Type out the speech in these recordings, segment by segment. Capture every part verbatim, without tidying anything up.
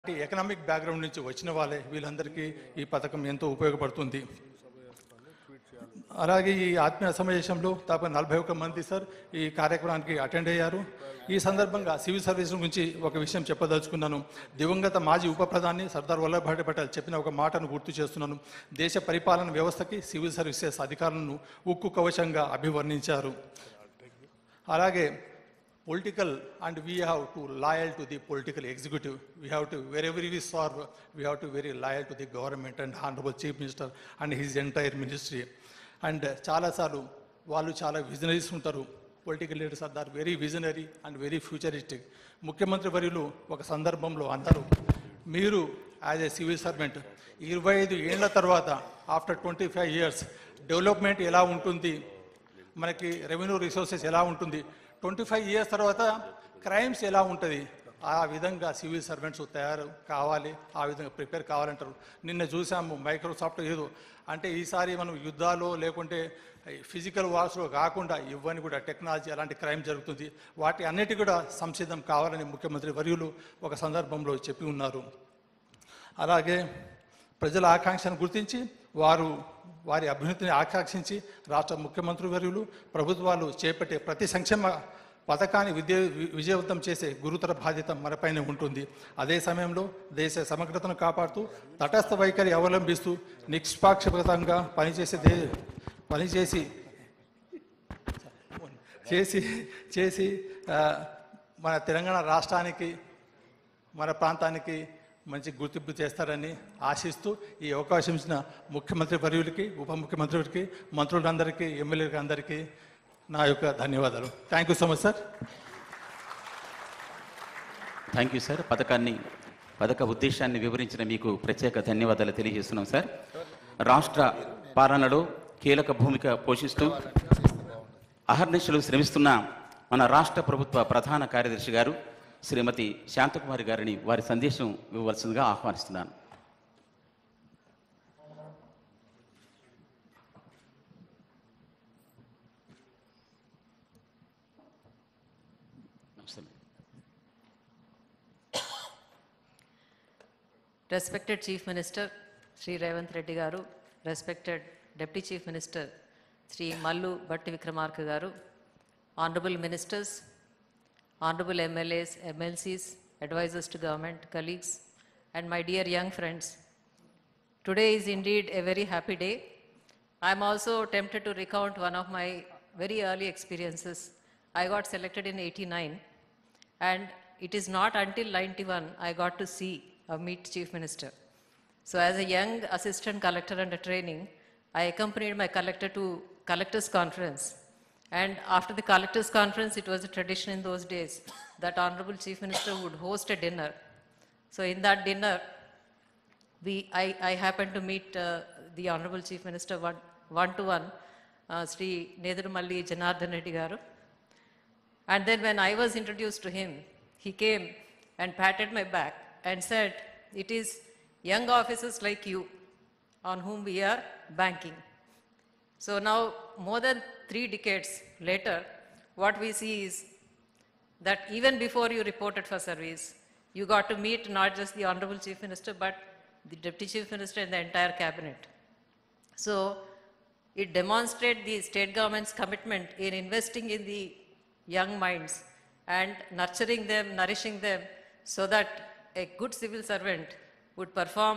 Economic background నుంచి వచ్చిన వాళ్ళే వీళ్ళందరికీ ఈ పథకం ఎంతో ఉపయోగపడుతుంది. అలాగే ఈ ఆత్మీయ సమావేశంలో దాదాపు నలభై ఒక్క మంది సార్ ఈ కార్యక్రమానికి అటెండ్ అయ్యారు. ఈ సందర్భంగా సివిల్ సర్వీస్ గురించి ఒక విషయం చెప్పదలుచుకున్నాను. దివంగత మాజీ ఉప ప్రధాని సర్దార్ వల్లభాయ్ పటేల్ చెప్పిన ఒక మాటను గుర్తు చేస్తున్నాను. దేశ పరిపాలన వ్యవస్థకి సివిల్ సర్వీసెస్ అధికారులను ఉక్కు కవచంగా అభివర్ణించారు. అలాగే political and we have to loyal to the political executive, we have to whoever we serve we have to very loyal to the government and honourable chief minister and his entire ministry. And చాలాసార్లు వాళ్ళు చాలా visionaries ఉంటారు. Political leaders are very visionary and very futuristic. ముఖ్యమంత్రి వర్యులు ఒక సందర్భంలో అన్నారు, మీరు యాజ్ ఏ సివిల్ సర్వెంట్ ఇరవై ఐదు ఏళ్ల తర్వాత after twenty five years development ఎలా ఉంటుంది, మనకి రెవెన్యూ రిసోర్సెస్ ఎలా ఉంటుంది, ట్వంటీ ఫైవ్ ఇయర్స్ తర్వాత క్రైమ్స్ ఎలా ఉంటుంది, ఆ విధంగా సివిల్ సర్వెంట్స్ తయారు కావాలి, ఆ విధంగా ప్రిపేర్ కావాలంటారు. నిన్న చూసాము మైక్రోసాఫ్ట్ ఏదో అంటే ఈసారి మనం యుద్ధాలు లేకుంటే ఫిజికల్ వార్స్లో కాకుండా ఇవన్నీ కూడా టెక్నాలజీ అలాంటి క్రైమ్ జరుగుతుంది, వాటి అన్నిటి కూడా సంసిద్ధం కావాలని ముఖ్యమంత్రి వర్యులు ఒక సందర్భంలో చెప్పి ఉన్నారు. అలాగే ప్రజల ఆకాంక్షను గుర్తించి వారు వారి అభ్యున్నతిని ఆకాంక్షించి రాష్ట్ర ముఖ్యమంత్రి వర్యులు ప్రభుత్వాలు చేపట్టే ప్రతి సంక్షేమ పథకాన్ని విద్య విజయవంతం చేసే గురుతర బాధ్యత మనపైన ఉంటుంది. అదే సమయంలో దేశ సమగ్రతను కాపాడుతూ తటస్థ వైఖరి అవలంబిస్తూ నిష్పాక్షపాతంగా పనిచేసే దే పనిచేసి చేసి చేసి మన తెలంగాణ రాష్ట్రానికి మన ప్రాంతానికి మంచి గుర్తింపు చేస్తారని ఆశిస్తూ ఈ అవకాశం ఇచ్చిన ముఖ్యమంత్రి వర్యులకి, ఉప ముఖ్యమంత్రికి, మంత్రులందరికీ, ఎమ్మెల్యేలకి అందరికీ నా యొక్క ధన్యవాదాలు. Thank you so much sir. Thank you sir. పథకాన్ని పథక ఉద్దేశాన్ని వివరించిన మీకు ప్రత్యేక ధన్యవాదాలు తెలియజేస్తున్నాం సార్. రాష్ట్ర పాలనలో కీలక భూమిక పోషిస్తూ అహర్నిశలు శ్రమిస్తున్న మన రాష్ట్ర ప్రభుత్వ ప్రధాన కార్యదర్శి గారు శ్రీమతి శాంతకుమారి గారిని వారి సందేశం ఇవ్వవలసిందిగా ఆహ్వానిస్తున్నాను. Respected Chief Minister Sri Revanth Reddy Garu, respected Deputy Chief Minister Sri Mallu Batti Vikramarka Garu, Honorable Ministers, Honorable M L As, M L Cs, advisors to government, colleagues, and my dear young friends. Today is indeed a very happy day. I am also tempted to recount one of my very early experiences. I got selected in eighty-nine, and it is not until ninety-one I got to see or meet Chief Minister. So as a young assistant collector under training, I accompanied my collector to collectors conference. And after the collectors conference, it was a tradition in those days that Honorable Chief Minister would host a dinner. So in that dinner, we, I, I happened to meet uh, the Honorable Chief Minister one, one to one, uh, Sri Nedurumalli Janardhan Reddy Garu. And then when I was introduced to him, he came and patted my back and said, it is young officers like you on whom we are banking. So now, more than three decades later, what we see is that even before you reported for service, you got to meet not just the Honorable Chief Minister, but the Deputy Chief Minister and the entire cabinet. So it demonstrates the state government's commitment in investing in the young minds and nurturing them, nourishing them, so that a good civil servant would perform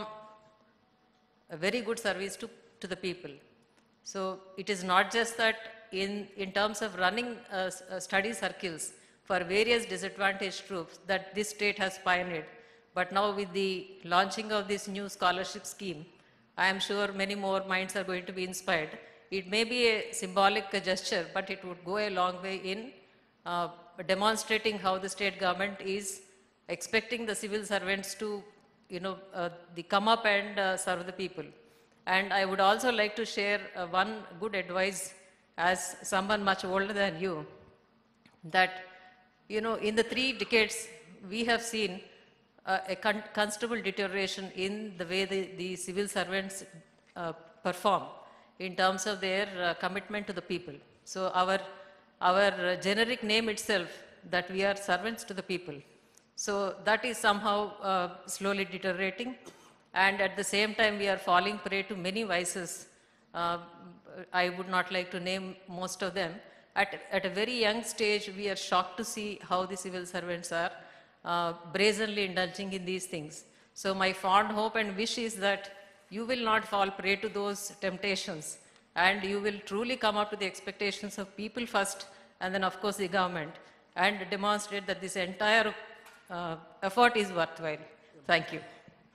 a very good service to, to the people. So it is not just that in, in terms of running uh, uh, study circles for various disadvantaged troops that this state has pioneered, but now with the launching of this new scholarship scheme, I am sure many more minds are going to be inspired. It may be a symbolic gesture, but it would go a long way in uh, demonstrating how the state government is expecting the civil servants to, you know, uh, the come up and uh, serve the people. And I would also like to share uh, one good advice as someone much older than you, that, you know, in the three decades, we have seen uh, a con considerable deterioration in the way the, the civil servants uh, perform in terms of their uh, commitment to the people. So our, our uh, generic name itself, that we are servants to the people. So that is somehow uh, slowly deteriorating. And at the same time, we are falling prey to many vices. Uh, I would not like to name most of them. At, at a very young stage, we are shocked to see how the civil servants are uh, brazenly indulging in these things. So my fond hope and wish is that you will not fall prey to those temptations, and you will truly come up to the expectations of people first, and then of course the government, and demonstrate that this entire uh, effort is worthwhile. Thank you.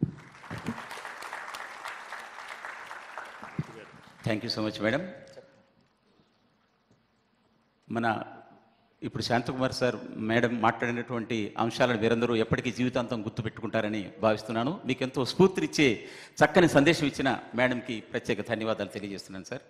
Thank you so much madam. మన ఇప్పుడు Shanthakumar sir madam మాట్లాడినటువంటి అంశాలను వీరందరూ ఎప్పటికీ జీవితాంతం గుర్తుపెట్టుకుంటారని భావిస్తున్నాను. మీకు ఎంతో స్ఫూర్తినిచ్చే చక్కని సందేశం ఇచ్చిన మేడంకి ప్రత్యేక ధన్యవాదాలు తెలియజేస్తున్నాను సార్.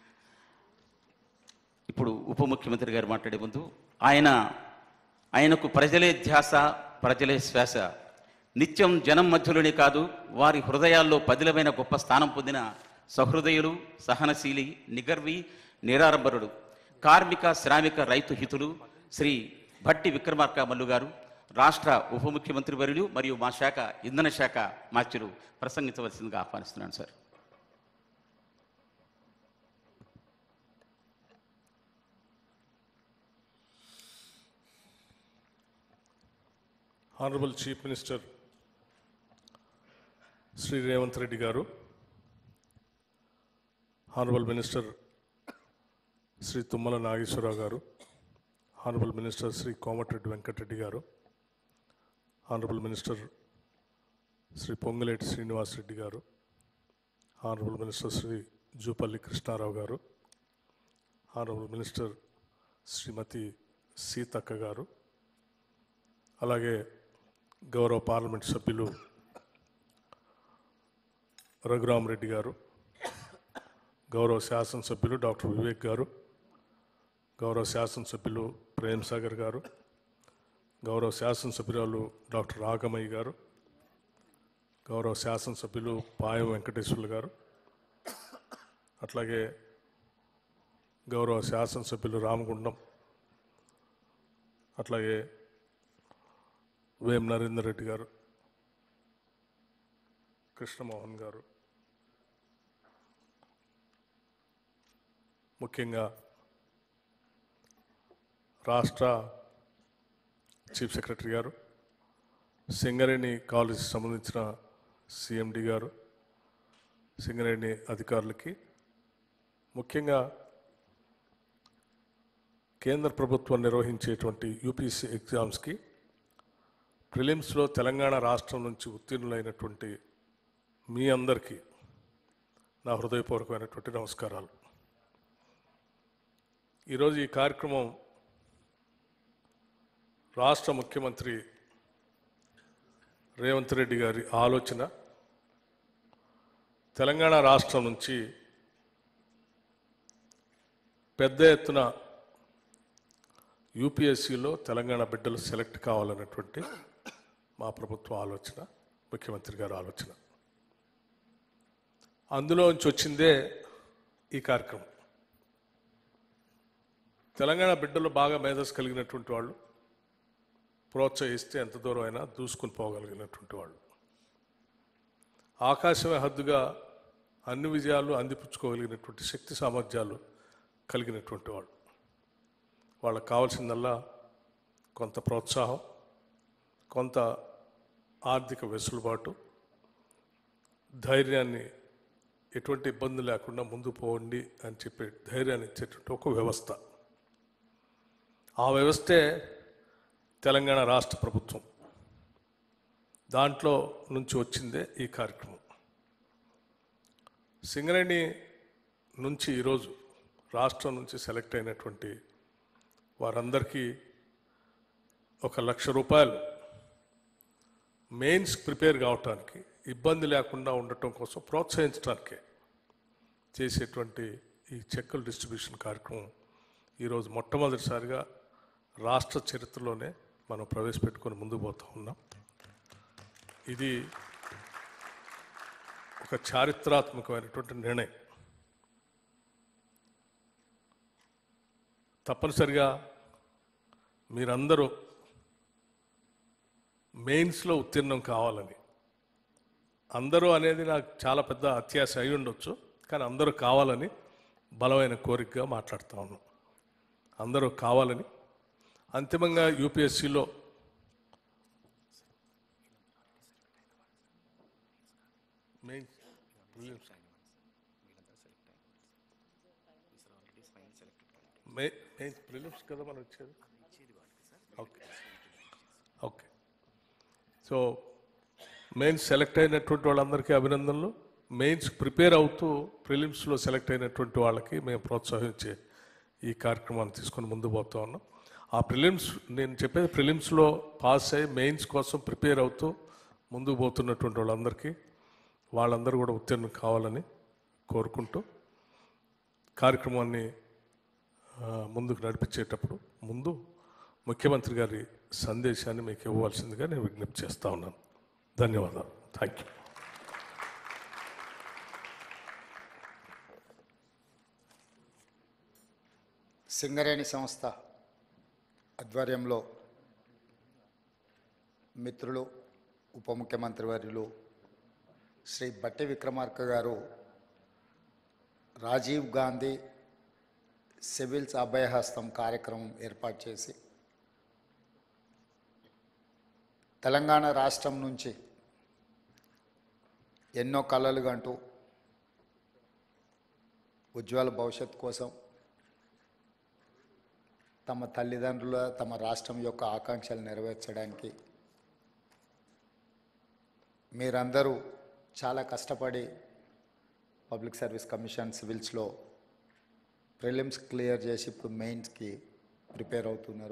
ఇప్పుడు ఉప ముఖ్యమంత్రి గారు మాట్లాడే ముందు ఆయన ఆయనకు ప్రజలే ధ్యాస, ప్రజలే శ్వాస, నిత్యం జనం మధ్యలోనే కాదు వారి హృదయాల్లో పదిలమైన గొప్ప స్థానం పొందిన సహృదయులు, సహనశీలి, నిగర్వి, నిరాడంబరుడు, కార్మిక శ్రామిక రైతు హితులు శ్రీ భట్టి విక్రమార్క మల్లు గారు, రాష్ట్ర ఉప ముఖ్యమంత్రి వర్యులు మరియు మా శాఖ ఇంధన శాఖ మాత్యులు ప్రసంగించవలసిందిగా ఆహ్వానిస్తున్నాను sir. Honorable Chief Minister Sri Revanth Reddy Garu, Honorable Minister Sri Tummala Nageshwara Garu, Honorable Minister Sri Komatreddy Venkat Reddy Garu, Honorable Minister Sri Pongaleti Srinivas Reddy Garu, Honorable Minister Sri Jupalli Krishna Rao Garu, Honorable Minister Srimati Seetaka Garu, అలాగే గౌరవ parliament సభ్యులు రఘురామ్ రెడ్డి గారు, గౌరవ శాసనసభ్యులు doctor Vivek గారు, గౌరవ శాసనసభ్యులు ప్రేమ్ సాగర్ గారు, గౌరవ శాసనసభ్యురాలు డాక్టర్ రాగమయ్య గారు, గౌరవ శాసనసభ్యులు పాయం వెంకటేశ్వర్లు గారు, అట్లాగే గౌరవ శాసనసభ్యులు రామగుండం, అట్లాగే వేం నరేందర్ రెడ్డి గారు, కృష్ణమోహన్ గారు, ముఖ్యంగా రాష్ట్ర చీఫ్ సెక్రటరీ గారు, సింగరేణి కాలేజీకి సంబంధించిన సిఎండి గారు, సింగరేణి అధికారులకి, ముఖ్యంగా కేంద్ర ప్రభుత్వం నిర్వహించేటువంటి యూపీఎస్సీ ఎగ్జామ్స్కి ప్రిలిమ్స్లో తెలంగాణ రాష్ట్రం నుంచి ఉత్తీర్ణులైనటువంటి మీ అందరికీ నా హృదయపూర్వకమైనటువంటి నమస్కారాలు. ఈరోజు ఈ కార్యక్రమం రాష్ట్ర ముఖ్యమంత్రి రేవంత్ రెడ్డి గారి ఆలోచన. తెలంగాణ రాష్ట్రం నుంచి పెద్ద ఎత్తున యూపీఎస్సీలో తెలంగాణ బిడ్డలు సెలెక్ట్ కావాలన్నటువంటి మా ప్రభుత్వ ఆలోచన, ముఖ్యమంత్రి గారి ఆలోచన. అందులో నుంచి వచ్చిందే ఈ కార్యక్రమం. తెలంగాణ బిడ్డలు బాగా మేధస్సు కలిగినటువంటి వాళ్ళు, ప్రోత్సహిస్తే ఎంత దూరం అయినా దూసుకుని పోగలిగినటువంటి వాళ్ళు, ఆకాశమే హద్దుగా అన్ని విజయాలు అందిపుచ్చుకోగలిగినటువంటి శక్తి సామర్థ్యాలు కలిగినటువంటి వాళ్ళు. వాళ్ళకు కావాల్సిందల్లా కొంత ప్రోత్సాహం, కొంత ఆర్థిక వెసులుబాటు, ధైర్యాన్ని, ఎటువంటి ఇబ్బంది లేకుండా ముందు పోండి అని చెప్పే ధైర్యాన్ని ఇచ్చేటువంటి ఒక వ్యవస్థ. ఆ వ్యవస్థే తెలంగాణ రాష్ట్ర ప్రభుత్వం. దాంట్లో నుంచి వచ్చిందే ఈ కార్యక్రమం. సింగరేణి నుంచి ఈరోజు రాష్ట్రం నుంచి సెలెక్ట్ అయినటువంటి వారందరికీ ఒక లక్ష రూపాయలు మెయిన్స్ ప్రిపేర్ కావటానికి, ఇబ్బంది లేకుండా ఉండటం కోసం ప్రోత్సహించడానికే చేసేటువంటి ఈ చెక్కుల డిస్ట్రిబ్యూషన్ కార్యక్రమం ఈరోజు మొట్టమొదటిసారిగా రాష్ట్ర చరిత్రలోనే మనం ప్రవేశపెట్టుకొని ముందుకు పోతూ ఉన్నాం. ఇది ఒక చారిత్రాత్మకమైనటువంటి నిర్ణయం. తప్పనిసరిగా మీరందరూ మెయిన్స్లో ఉత్తీర్ణం కావాలని. అందరూ అనేది నాకు చాలా పెద్ద అత్యాశ అయి ఉండొచ్చు, కానీ అందరూ కావాలని బలమైన కోరికగా మాట్లాడుతూ ఉన్నాం. అందరూ కావాలని. అంతిమంగా యూపీఎస్సీలో మెయిన్స్ మెయిన్స్ ప్రిలిమ్స్ కదా మనం వచ్చేది. Okay okay so mains select అయినటువంటి వాళ్ళందరికీ అభినందనలు. మెయిన్స్ ప్రిపేర్ అవుతూ ప్రిలిమ్స్లో సెలెక్ట్ అయినటువంటి వాళ్ళకి మేము ప్రోత్సహించే ఈ కార్యక్రమాన్ని తీసుకొని ముందు పోతూ ఉన్నాం. ఆ ప్రిలిమ్స్ నేను చెప్పేది ప్రిలిమ్స్లో పాస్ అయ్యి మెయిన్స్ కోసం ప్రిపేర్ అవుతూ ముందుకు పోతున్నటువంటి వాళ్ళందరికీ వాళ్ళందరూ కూడా ఉత్తీర్ణం కావాలని కోరుకుంటూ కార్యక్రమాన్ని ముందుకు నడిపించేటప్పుడు ముందు ముఖ్యమంత్రి గారి సందేశాన్ని మీకు ఇవ్వవలసిందిగా నేను విజ్ఞప్తి చేస్తూ ఉన్నాను. ధన్యవాదాలు. Thank you. సింగరేణి సంస్థ ఆధ్వర్యంలో మిత్రులు ఉప ముఖ్యమంత్రి వర్యులు శ్రీ బట్టి విక్రమార్క గారు రాజీవ్ గాంధీ సివిల్స్ అభయహస్తం కార్యక్రమం ఏర్పాటు చేసి తెలంగాణ రాష్ట్రం నుంచి ఎన్నో కలలు కంటూ ఉజ్వల భవిష్యత్తు కోసం తమ తల్లిదండ్రుల తమ రాష్ట్రం యొక్క ఆకాంక్షలు నెరవేర్చడానికి మీరందరూ చాలా కష్టపడి పబ్లిక్ సర్వీస్ కమిషన్ సివిల్స్లో ప్రిలిమ్స్ క్లియర్ చేసి ఇప్పుడు మెయిన్స్కి ప్రిపేర్ అవుతున్నారు.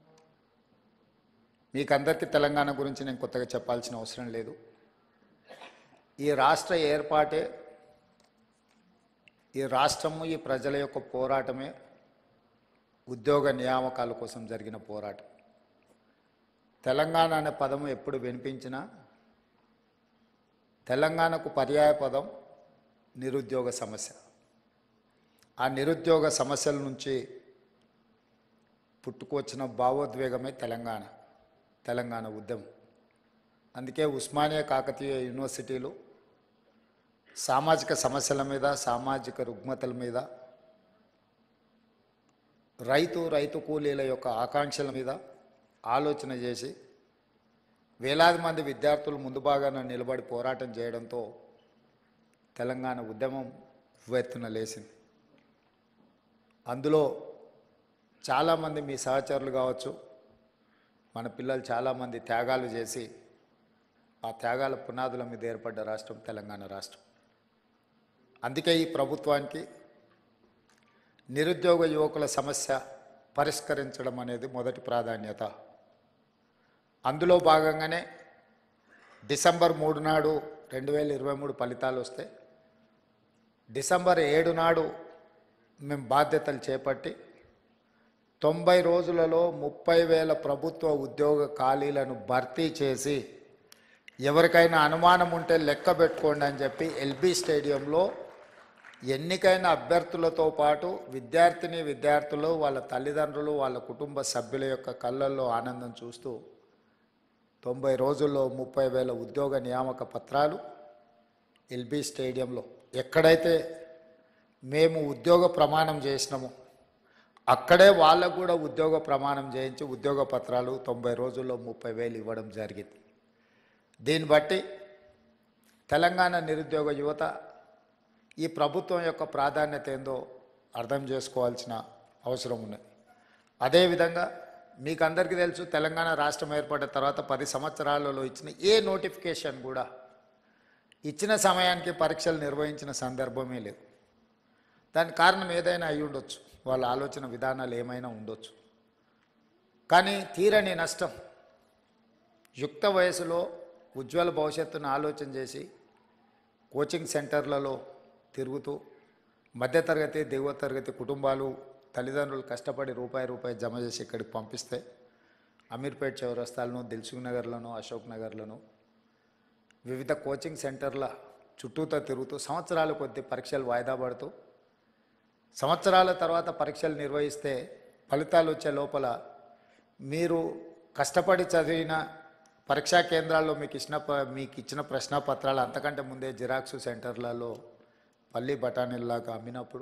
మీకు అందరికీ తెలంగాణ గురించి నేను కొత్తగా చెప్పాల్సిన అవసరం లేదు. ఈ రాష్ట్ర ఏర్పాటే, ఈ రాష్ట్రము ఈ ప్రజల యొక్క పోరాటమే ఉద్యోగ నియామకాల కోసం జరిగిన పోరాటం. తెలంగాణ అనే పదము ఎప్పుడు వినిపించినా తెలంగాణకు పర్యాయ పదం నిరుద్యోగ సమస్య. ఆ నిరుద్యోగ సమస్యల నుంచి పుట్టుకొచ్చిన భావోద్వేగమే తెలంగాణ తెలంగాణ ఉద్యమం. అందుకే ఉస్మానియా కాకతీయ యూనివర్సిటీలు సామాజిక సమస్యల మీద, సామాజిక రుగ్మతల మీద, రైతు రైతు కూలీల యొక్క ఆకాంక్షల మీద ఆలోచన చేసి వేలాది మంది విద్యార్థులు ముందు భాగాన నిలబడి పోరాటం చేయడంతో తెలంగాణ ఉద్యమం ఉవ్వెత్తున లేచింది. అందులో చాలామంది మీ సహచరులు కావచ్చు, మన పిల్లలు చాలామంది త్యాగాలు చేసి ఆ త్యాగాల పునాదుల మీద ఏర్పడ్డ రాష్ట్రం తెలంగాణ రాష్ట్రం. అందుకే ఈ ప్రభుత్వానికి నిరుద్యోగ యువకుల సమస్య పరిష్కరించడం అనేది మొదటి ప్రాధాన్యత. అందులో భాగంగానే డిసెంబర్ మూడు నాడు రెండు వేల ఇరవై మూడు ఫలితాలు వస్తే డిసెంబర్ ఏడు నాడు మేము బాధ్యతలు చేపట్టి తొంభై రోజులలో ముప్పై వేల ప్రభుత్వ ఉద్యోగ ఖాళీలను భర్తీ చేసి ఎవరికైనా అనుమానం ఉంటే లెక్క పెట్టుకోండి అని చెప్పి ఎల్బీ స్టేడియంలో ఎన్నికైన అభ్యర్థులతో పాటు విద్యార్థిని విద్యార్థులు, వాళ్ళ తల్లిదండ్రులు, వాళ్ళ కుటుంబ సభ్యుల యొక్క కళ్ళల్లో ఆనందం చూస్తూ తొంభై రోజుల్లో ముప్పై వేల ఉద్యోగ నియామక పత్రాలు ఎల్బీ స్టేడియంలో ఎక్కడైతే మేము ఉద్యోగ ప్రమాణం చేసినామో అక్కడే వాళ్ళకు కూడా ఉద్యోగ ప్రమాణం చేయించి ఉద్యోగ పత్రాలు తొంభై రోజుల్లో ముప్పై వేలు ఇవ్వడం జరిగింది. దీన్ని బట్టి తెలంగాణ నిరుద్యోగ యువత ఈ ప్రభుత్వం యొక్క ప్రాధాన్యత ఏందో అర్థం చేసుకోవాల్సిన అవసరం ఉన్నది. అదేవిధంగా మీకు అందరికీ తెలుసు, తెలంగాణ రాష్ట్రం ఏర్పడిన తర్వాత పది సంవత్సరాలలో ఇచ్చిన ఏ నోటిఫికేషన్ కూడా ఇచ్చిన సమయానికి పరీక్షలు నిర్వహించిన సందర్భమే లేదు. దానికి కారణం ఏదైనా అయి ఉండొచ్చు, వాళ్ళ ఆలోచన విధానాలు ఏమైనా ఉండొచ్చు. కానీ తీరని నష్టం, యుక్త వయసులో ఉజ్వల భవిష్యత్తును ఆలోచన చేసి కోచింగ్ సెంటర్లలో తిరుగుతూ మధ్యతరగతి దిగువ తరగతి కుటుంబాలు తల్లిదండ్రులు కష్టపడి రూపాయి రూపాయి జమ చేసి ఇక్కడికి పంపిస్తే అమీర్పేట్ చౌరస్తాలను, దిల్సుఖ్ నగర్లను, అశోక్ నగర్లను వివిధ కోచింగ్ సెంటర్ల చుట్టూతో తిరుగుతూ సంవత్సరాల కొద్ది పరీక్షలు వాయిదా పడుతూ సంవత్సరాల తర్వాత పరీక్షలు నిర్వహిస్తే ఫలితాలు వచ్చే లోపల మీరు కష్టపడి చదివిన పరీక్షా కేంద్రాల్లో మీకు ఇచ్చిన ప- మీకు ఇచ్చిన ప్రశ్నపత్రాలు అంతకంటే ముందే జిరాక్స్ సెంటర్లలో పల్లి బఠానీల్లాగా అమ్మినప్పుడు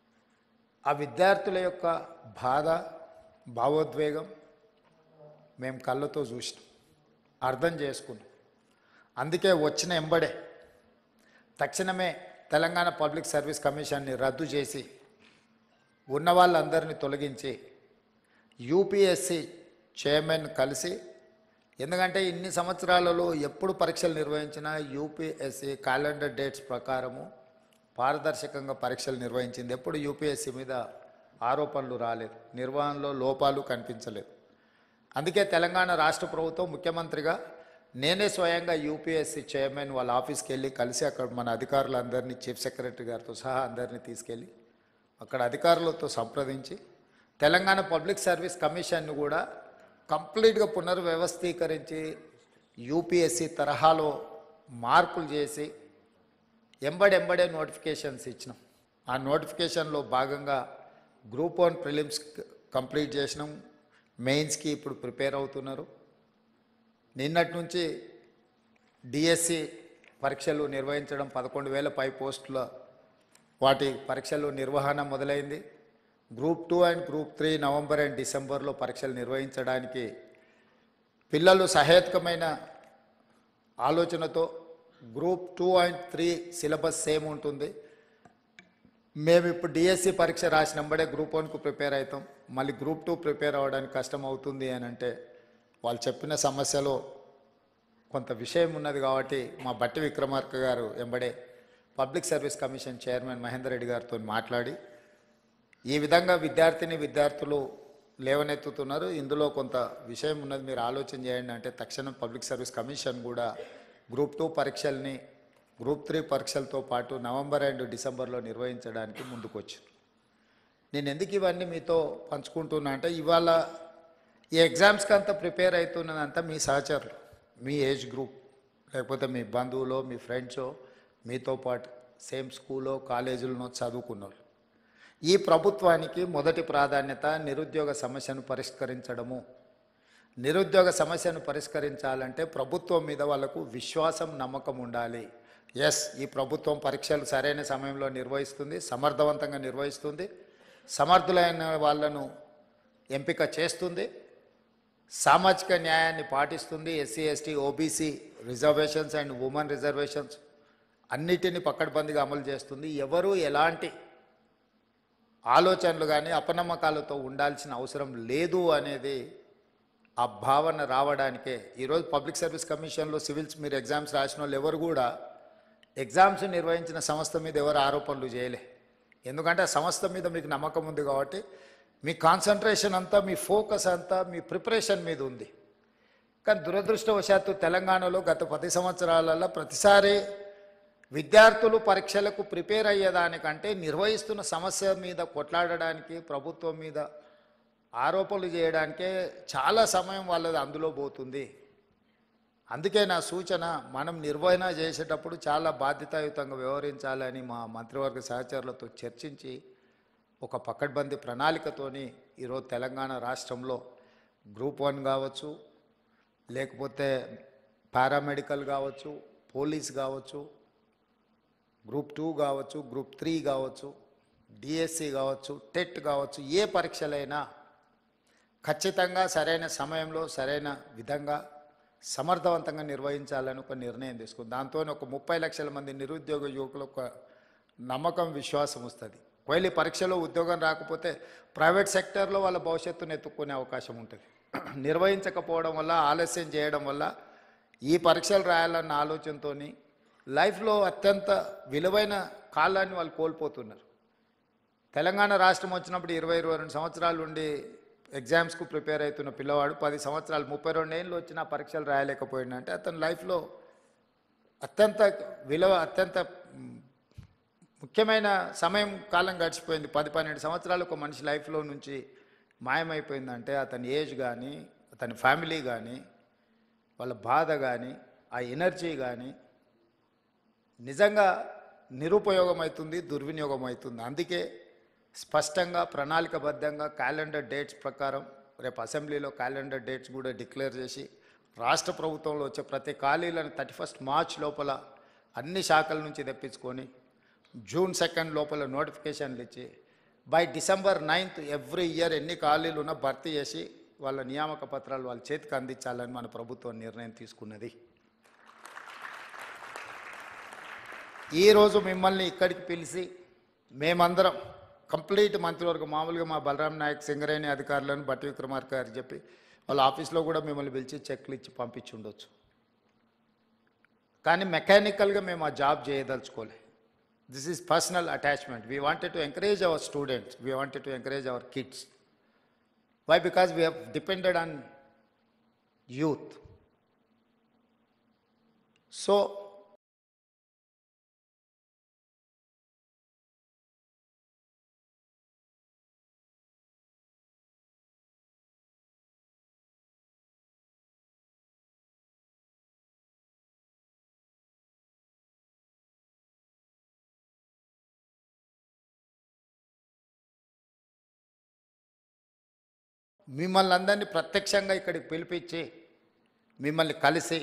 ఆ విద్యార్థుల యొక్క బాధ భావోద్వేగం మేము కళ్ళతో చూసినాం, అర్థం చేసుకున్నాం. అందుకే వచ్చిన ఎంబడే తక్షణమే తెలంగాణ పబ్లిక్ సర్వీస్ కమిషన్ని రద్దు చేసి ఉన్న వాళ్ళందరినీ తొలగించి యూపీఎస్సి చైర్మన్ కలిసి, ఎందుకంటే ఇన్ని సంవత్సరాలలో ఎప్పుడు పరీక్షలు నిర్వహించినా యూపీఎస్సి క్యాలెండర్ డేట్స్ ప్రకారము పారదర్శకంగా పరీక్షలు నిర్వహించింది. ఎప్పుడు యూపీఎస్సి మీద ఆరోపణలు రాలేదు, నిర్వహణలో లోపాలు కనిపించలేదు. అందుకే తెలంగాణ రాష్ట్ర ప్రభుత్వం ముఖ్యమంత్రిగా నేనే స్వయంగా యూపీఎస్సి చైర్మన్ వాళ్ళ ఆఫీస్కి వెళ్ళి కలిసి అక్కడ మన అధికారులందరినీ చీఫ్ సెక్రటరీ గారితో సహా అందరినీ తీసుకెళ్ళి అక్కడ అధికారులతో సంప్రదించి తెలంగాణ పబ్లిక్ సర్వీస్ కమిషన్ను కూడా కంప్లీట్గా పునర్వ్యవస్థీకరించి యూపీఎస్సి తరహాలో మార్పులు చేసి ఎంబడెంబడే నోటిఫికేషన్స్ ఇచ్చినాం. ఆ నోటిఫికేషన్లో భాగంగా గ్రూప్ వన్ ప్రిలిమ్స్ కంప్లీట్ చేసినాం, మెయిన్స్కి ఇప్పుడు ప్రిపేర్ అవుతున్నారు. నిన్నటి నుంచి డిఎస్సి పరీక్షలు నిర్వహించడం, పదకొండు వేల పై పోస్టుల వాటి పరీక్షలు నిర్వహణ మొదలైంది. Group two and group three November and డిసెంబర్లో పరీక్షలు నిర్వహించడానికి పిల్లలు సహేతుకమైన ఆలోచనతో group two and three syllabus same ఉంటుంది. మేము ఇప్పుడు డిఎస్సి పరీక్ష రాసినంబడే గ్రూప్ వన్కు ప్రిపేర్ అవుతాం, మళ్ళీ గ్రూప్ టూ ప్రిపేర్ అవ్వడానికి కష్టం అవుతుంది అని అంటే వాళ్ళు చెప్పిన సమస్యలో కొంత విషయం ఉన్నది కాబట్టి మా బట్టి విక్రమార్క గారు ఎంబడే public service commission chairman Mahender Reddy గారితో మాట్లాడి ఈ విధంగా విద్యార్థిని విద్యార్థులు లేవనెత్తుతున్నారు, ఇందులో కొంత విషయం ఉన్నది, మీరు ఆలోచన చేయండి అంటే తక్షణం పబ్లిక్ సర్వీస్ కమిషన్ కూడా గ్రూప్ టూ పరీక్షల్ని గ్రూప్ త్రీ పరీక్షలతో పాటు నవంబర్ అండ్ డిసెంబర్లో నిర్వహించడానికి ముందుకొచ్చింది. నేను ఎందుకు ఇవన్నీ మీతో పంచుకుంటున్నా అంటే ఇవాళ ఈ ఎగ్జామ్స్కి అంతా ప్రిపేర్ అవుతున్నదంతా మీ సహచరులు, మీ ఏజ్ గ్రూప్, లేకపోతే మీ బంధువులో మీ ఫ్రెండ్సో మీతో పాటు సేమ్ స్కూలో కాలేజీలో చదువుకున్న వాళ్ళు. ఈ ప్రభుత్వానికి మొదటి ప్రాధాన్యత నిరుద్యోగ సమస్యను పరిష్కరించడము. నిరుద్యోగ సమస్యను పరిష్కరించాలంటే ప్రభుత్వం మీద వాళ్ళకు విశ్వాసం, నమ్మకం ఉండాలి. ఎస్, ఈ ప్రభుత్వం పరీక్షలు సరైన సమయంలో నిర్వహిస్తుంది, సమర్థవంతంగా నిర్వహిస్తుంది, సమర్థులైన వాళ్ళను ఎంపిక చేస్తుంది, సామాజిక న్యాయాన్ని పాటిస్తుంది, SC ST OBC reservations and women reservations అన్నిటినీ పకడ్బందీగా అమలు చేస్తుంది. ఎవరు ఎలాంటి ఆలోచనలు కానీ అపనమ్మకాలతో ఉండాల్సిన అవసరం లేదు అనేది ఆ భావన రావడానికే ఈరోజు పబ్లిక్ సర్వీస్ కమిషన్లో సివిల్స్ మీరు ఎగ్జామ్స్ రాసిన వాళ్ళు ఎవరు కూడా ఎగ్జామ్స్ నిర్వహించిన సంస్థ మీద ఎవరు ఆరోపణలు చేయలే. ఎందుకంటే ఆ సంస్థ మీద మీకు నమ్మకం ఉంది కాబట్టి మీ కాన్సన్ట్రేషన్ అంతా, మీ ఫోకస్ అంతా మీ ప్రిపరేషన్ మీద ఉంది. కానీ దురదృష్టవశాత్తు తెలంగాణలో గత పది సంవత్సరాలలో ప్రతిసారి విద్యార్థులు పరీక్షలకు ప్రిపేర్ అయ్యేదానికంటే నిర్వహిస్తున్న సమస్య మీద కొట్లాడడానికి, ప్రభుత్వం మీద ఆరోపణలు చేయడానికే చాలా సమయం వాళ్ళది అందులో పోతుంది. అందుకే నా సూచన, మనం నిర్వహణ చేసేటప్పుడు చాలా బాధ్యతాయుతంగా వ్యవహరించాలని మా మంత్రివర్గ సహచరులతో చర్చించి ఒక పకడ్బందీ ప్రణాళికతోని ఈరోజు తెలంగాణ రాష్ట్రంలో గ్రూప్ వన్ కావచ్చు, లేకపోతే పారామెడికల్ కావచ్చు, పోలీస్ కావచ్చు, గ్రూప్ టూ కావచ్చు, గ్రూప్ త్రీ కావచ్చు, డిఎస్సి కావచ్చు, టెట్ కావచ్చు, ఏ పరీక్షలైనా ఖచ్చితంగా సరైన సమయంలో సరైన విధంగా సమర్థవంతంగా నిర్వహించాలని ఒక నిర్ణయం తీసుకుంది. దాంతో ఒక ముప్పై లక్షల మంది నిరుద్యోగ యువకులకు ఒక నమ్మకం, విశ్వాసం వస్తుంది. ఒకవేళ ఈ పరీక్షలో ఉద్యోగం రాకపోతే ప్రైవేట్ సెక్టర్లో వాళ్ళ భవిష్యత్తును ఎత్తుక్కునే అవకాశం ఉంటుంది. నిర్వహించకపోవడం వల్ల, ఆలస్యం చేయడం వల్ల ఈ పరీక్షలు రాయాలన్న ఆలోచనతో లైఫ్లో అత్యంత విలువైన కాలాన్ని వాళ్ళు కోల్పోతున్నారు. తెలంగాణ రాష్ట్రం వచ్చినప్పుడు ఇరవై ఇరవై రెండు సంవత్సరాలు ఉండి ఎగ్జామ్స్కు ప్రిపేర్ అవుతున్న పిల్లవాడు పది సంవత్సరాలు ముప్పై రెండు ఏళ్ళు వచ్చిన పరీక్షలు రాయలేకపోయిందంటే అతని లైఫ్లో అత్యంత విలువ, అత్యంత ముఖ్యమైన సమయం కాలం గడిచిపోయింది. పది పన్నెండు సంవత్సరాలు ఒక మనిషి లైఫ్లో నుంచి మాయమైపోయిందంటే అతని ఏజ్ కానీ, అతని ఫ్యామిలీ కానీ, వాళ్ళ బాధ కానీ, ఆ ఎనర్జీ కానీ నిజంగా నిరుపయోగం అవుతుంది, దుర్వినియోగం అవుతుంది. అందుకే స్పష్టంగా ప్రణాళికబద్ధంగా క్యాలెండర్ డేట్స్ ప్రకారం రేపు అసెంబ్లీలో క్యాలెండర్ డేట్స్ కూడా డిక్లేర్ చేసి రాష్ట్ర ప్రభుత్వంలో వచ్చే ప్రతి ఖాళీలను థర్టీ ఫస్ట్ మార్చ్ లోపల అన్ని శాఖల నుంచి తెప్పించుకొని జూన్ సెకండ్ లోపల నోటిఫికేషన్లు ఇచ్చి by December ninth every year ఎన్ని ఖాళీలు ఉన్నా భర్తీ చేసి వాళ్ళ నియామక పత్రాలు వాళ్ళ చేతికి అందించాలని మన ప్రభుత్వం నిర్ణయం తీసుకున్నది. ఈరోజు మిమ్మల్ని ఇక్కడికి పిలిచి మేమందరం కంప్లీట్ మంత్రివర్గం మామూలుగా మా బలరాం నాయక్ సింగరేణి అధికారులను బట్టి విక్రమార్క గారు చెప్పి వాళ్ళ ఆఫీస్లో కూడా మిమ్మల్ని పిలిచి చెక్లు ఇచ్చి పంపించి ఉండొచ్చు. కానీ మెకానికల్గా మేము ఆ జాబ్ చేయదలుచుకోలే. This is personal attachment. We wanted to encourage our students, we wanted to encourage our kids. Why? Because we have depended on youth. So మిమ్మల్ని అందరినీ ప్రత్యక్షంగా ఇక్కడికి పిలిపించి మిమ్మల్ని కలిసి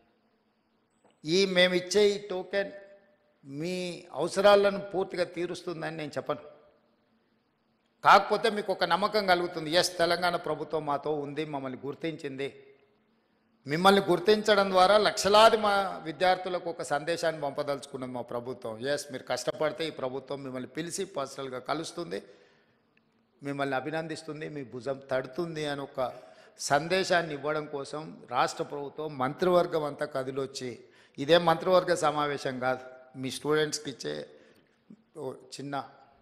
ఈ మేము ఇచ్చే ఈ టోకెన్ మీ అవసరాలను పూర్తిగా తీరుస్తుందని నేను చెప్పను. కాకపోతే మీకు ఒక నమ్మకం కలుగుతుంది, ఎస్ తెలంగాణ ప్రభుత్వం మాతో ఉంది, మమ్మల్ని గుర్తించింది. మిమ్మల్ని గుర్తించడం ద్వారా లక్షలాది మా విద్యార్థులకు ఒక సందేశాన్ని పంపదలుచుకున్నది మా ప్రభుత్వం. ఎస్ మీరు కష్టపడితే ఈ ప్రభుత్వం మిమ్మల్ని పిలిచి పర్సనల్గా కలుస్తుంది, మిమ్మల్ని అభినందిస్తుంది, మీ భుజం తడుతుంది అని ఒక సందేశాన్ని ఇవ్వడం కోసం రాష్ట్ర ప్రభుత్వం మంత్రివర్గం అంతా కదిలొచ్చి, ఇదేం మంత్రివర్గ సమావేశం కాదు, మీ స్టూడెంట్స్కి ఇచ్చే చిన్న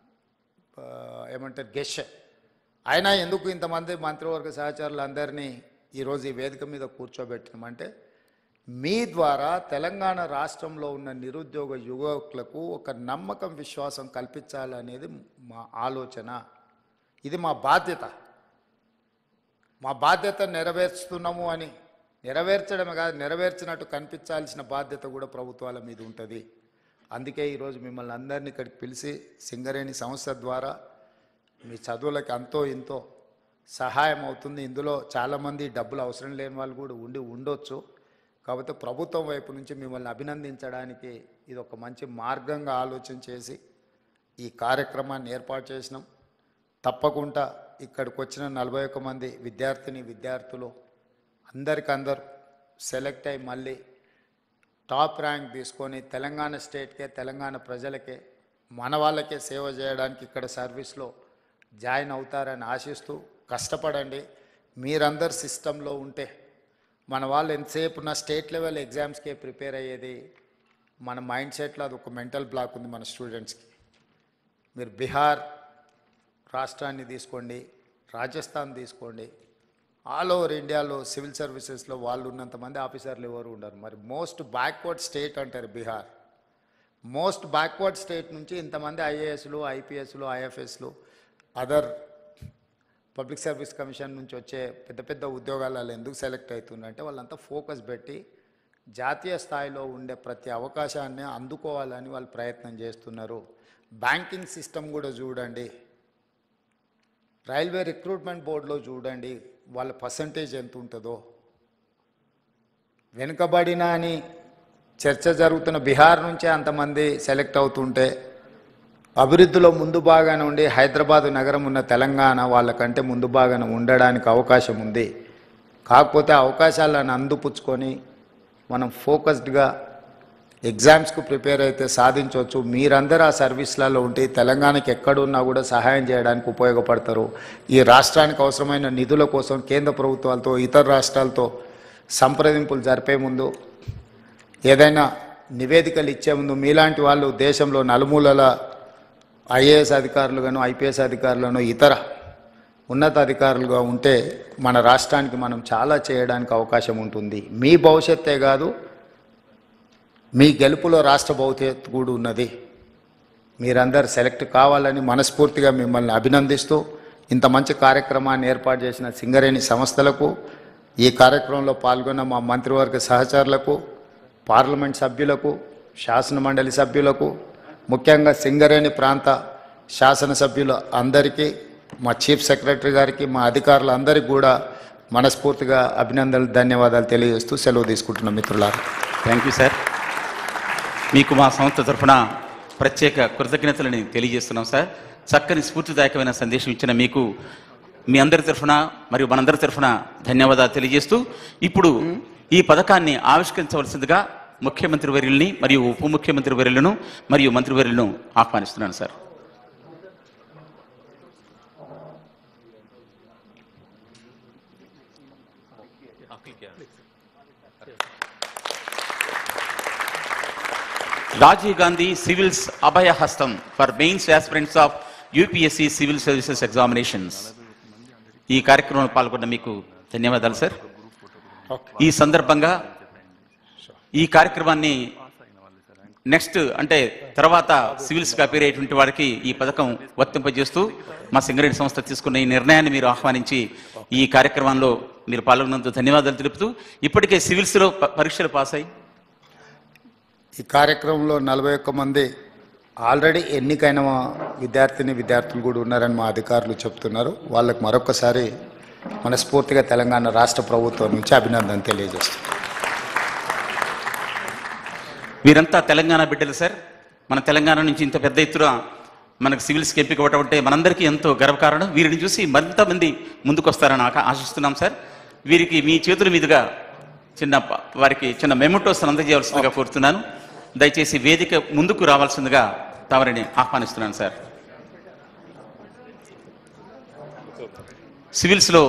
ఏమంటారు గెష్. అయినా ఎందుకు ఇంతమంది మంత్రివర్గ సహచరులు అందరినీ ఈరోజు ఈ వేదిక మీద కూర్చోబెట్టినామంటే మీ ద్వారా తెలంగాణ రాష్ట్రంలో ఉన్న నిరుద్యోగ యువకులకు ఒక నమ్మకం విశ్వాసం కల్పించాలనేది మా ఆలోచన. ఇది మా బాధ్యత. మా బాధ్యత నెరవేర్చుతున్నాము అని నెరవేర్చడమే కాదు, నెరవేర్చినట్టు కనిపించాల్సిన బాధ్యత కూడా ప్రభుత్వాల మీద ఉంటుంది. అందుకే ఈరోజు మిమ్మల్ని అందరినీ ఇక్కడికి పిలిచి సింగరేణి సంస్థ ద్వారా మీ చదువులకి అంతో ఇంతో సహాయం అవుతుంది. ఇందులో చాలామంది డబ్బులు అవసరం లేని వాళ్ళు కూడా ఉండి ఉండొచ్చు. కాకపోతే ప్రభుత్వం వైపు నుంచి మిమ్మల్ని అభినందించడానికి ఇది ఒక మంచి మార్గంగా ఆలోచన చేసి ఈ కార్యక్రమాన్ని ఏర్పాటు చేసినాం. తప్పకుండా ఇక్కడికి వచ్చిన నలభై ఒక్క మంది విద్యార్థిని విద్యార్థులు అందరికందరూ సెలెక్ట్ అయ్యి మళ్ళీ టాప్ ర్యాంక్ తీసుకొని తెలంగాణ స్టేట్కే తెలంగాణ ప్రజలకే మన వాళ్ళకే సేవ చేయడానికి ఇక్కడ సర్వీస్లో జాయిన్ అవుతారని ఆశిస్తూ కష్టపడండి. మీరందరు సిస్టంలో ఉంటే మన వాళ్ళు ఎంతసేపు నా స్టేట్ లెవెల్ ఎగ్జామ్స్కే ప్రిపేర్ అయ్యేది మన మైండ్ సెట్లో అది ఒక మెంటల్ బ్లాక్ ఉంది మన స్టూడెంట్స్కి. మీరు బీహార్ రాష్ట్రాన్ని తీసుకోండి, రాజస్థాన్ తీసుకోండి, ఆల్ ఓవర్ ఇండియాలో సివిల్ సర్వీసెస్లో వాళ్ళు ఉన్నంతమంది ఆఫీసర్లు ఎవరు ఉండరు. మరి మోస్ట్ బ్యాక్వర్డ్ స్టేట్ అంటారు బీహార్. మోస్ట్ బ్యాక్వర్డ్ స్టేట్ నుంచి ఇంతమంది ఐఏఎస్లు ఐపీఎస్లు ఐఎఫ్ఎస్లు అదర్ పబ్లిక్ సర్వీస్ కమిషన్ నుంచి వచ్చే పెద్ద పెద్ద ఉద్యోగాలలో ఎందుకు సెలెక్ట్ అవుతుందంటే వాళ్ళంతా ఫోకస్ పెట్టి జాతీయ స్థాయిలో ఉండే ప్రతి అవకాశాన్ని అందుకోవాలని వాళ్ళు ప్రయత్నం చేస్తున్నారు. బ్యాంకింగ్ సిస్టమ్ కూడా చూడండి, రైల్వే రిక్రూట్మెంట్ బోర్డులో చూడండి వాళ్ళ పర్సంటేజ్ ఎంత ఉంటుందో. వెనుకబడిన అని చర్చ జరుగుతున్న బీహార్ నుంచే అంతమంది సెలెక్ట్ అవుతుంటే అభివృద్ధిలో ముందు భాగాన ఉండి హైదరాబాదు నగరం ఉన్న తెలంగాణ వాళ్ళకంటే ముందు భాగాన ఉండడానికి అవకాశం ఉంది. కాకపోతే అవకాశాలను అందిపుచ్చుకొని మనం ఫోకస్డ్గా ఎగ్జామ్స్కు ప్రిపేర్ అయితే సాధించవచ్చు. మీరందరూ ఆ సర్వీస్లలో ఉంటే తెలంగాణకి ఎక్కడున్నా కూడా సహాయం చేయడానికి ఉపయోగపడతారు. ఈ రాష్ట్రానికి అవసరమైన నిధుల కోసం కేంద్ర ప్రభుత్వాలతో ఇతర రాష్ట్రాలతో సంప్రదింపులు జరిపే ముందు ఏదైనా నివేదికలు ఇచ్చే ముందు మీలాంటి వాళ్ళు దేశంలో నలుమూలల ఐఏఎస్ అధికారులుగాను ఐపీఎస్ అధికారులను ఇతర ఉన్నత అధికారులుగా ఉంటే మన రాష్ట్రానికి మనం చాలా చేయడానికి అవకాశం ఉంటుంది. మీ భవిష్యత్తే కాదు, మీ గెలుపులో రాష్ట్ర భవిష్యత్తు కూడా ఉన్నది. మీరందరూ సెలెక్ట్ కావాలని మనస్ఫూర్తిగా మిమ్మల్ని అభినందిస్తూ ఇంత మంచి కార్యక్రమాన్ని ఏర్పాటు చేసిన సింగరేణి సంస్థలకు, ఈ కార్యక్రమంలో పాల్గొన్న మా మంత్రివర్గ సహచరులకు, పార్లమెంట్ సభ్యులకు, శాసన మండలి సభ్యులకు, ముఖ్యంగా సింగరేణి ప్రాంత శాసనసభ్యులు అందరికీ, మా చీఫ్ సెక్రటరీ గారికి, మా అధికారులందరికీ కూడా మనస్ఫూర్తిగా అభినందనలు ధన్యవాదాలు తెలియజేస్తూ సెలవు తీసుకుంటున్నాం మిత్రులారా. Thank you sir. మీకు మా సంస్థ తరఫున ప్రత్యేక కృతజ్ఞతలని తెలియజేస్తున్నాం సార్. చక్కని స్ఫూర్తిదాయకమైన సందేశం ఇచ్చిన మీకు మీ అందరి తరఫున మరియు మనందరి తరఫున ధన్యవాదాలు తెలియజేస్తూ ఇప్పుడు ఈ పథకాన్ని ఆవిష్కరించవలసిందిగా ముఖ్యమంత్రి వర్యుల్ని మరియు ఉప ముఖ్యమంత్రి వర్యులను మరియు మంత్రివర్యులను ఆహ్వానిస్తున్నాను సార్. రాజీవ్ గాంధీ సివిల్స్ అభయ హస్తం for mains aspirants of UPSC civil services examinations. ఈ కార్యక్రమంలో పాల్గొన్న మీకు ధన్యవాదాలు సార్. ఈ సందర్భంగా ఈ కార్యక్రమాన్ని నెక్స్ట్ అంటే తర్వాత సివిల్స్గా అపేర్ అయ్యేటువంటి వారికి ఈ పథకం వర్తింపజేస్తూ మా సింగరేణి సంస్థ తీసుకున్న ఈ నిర్ణయాన్ని మీరు ఆహ్వానించి ఈ కార్యక్రమంలో మీరు పాల్గొన్నందుకు ధన్యవాదాలు తెలుపుతూ ఇప్పటికే సివిల్స్లో పరీక్షలు పాస్ అయ్యి ఈ కార్యక్రమంలో నలభై ఒక్క మంది ఆల్రెడీ ఎన్నికైన విద్యార్థిని విద్యార్థులు కూడా ఉన్నారని మా అధికారులు చెప్తున్నారు. వాళ్ళకు మరొకసారి మనస్ఫూర్తిగా తెలంగాణ రాష్ట్ర ప్రభుత్వం నుంచి అభినందన తెలియజేస్తున్నాం. వీరంతా తెలంగాణ బిడ్డలు సార్. మన తెలంగాణ నుంచి ఇంత పెద్ద ఎత్తున మనకు సివిల్స్కి ఎంపిక అవ్వటం అంటే మనందరికీ ఎంతో గర్వకారణం. వీరిని చూసి మరింతమంది ముందుకు వస్తారని ఆశిస్తున్నాం సార్. వీరికి మీ చేతుల మీదుగా చిన్న వారికి చిన్న మెమోటోస్ అందజేయవలసిందిగా కోరుతున్నాను. దయచేసి వేదిక ముందుకు రావాల్సిందిగా తమరిని ఆహ్వానిస్తున్నాను సార్. సివిల్స్లో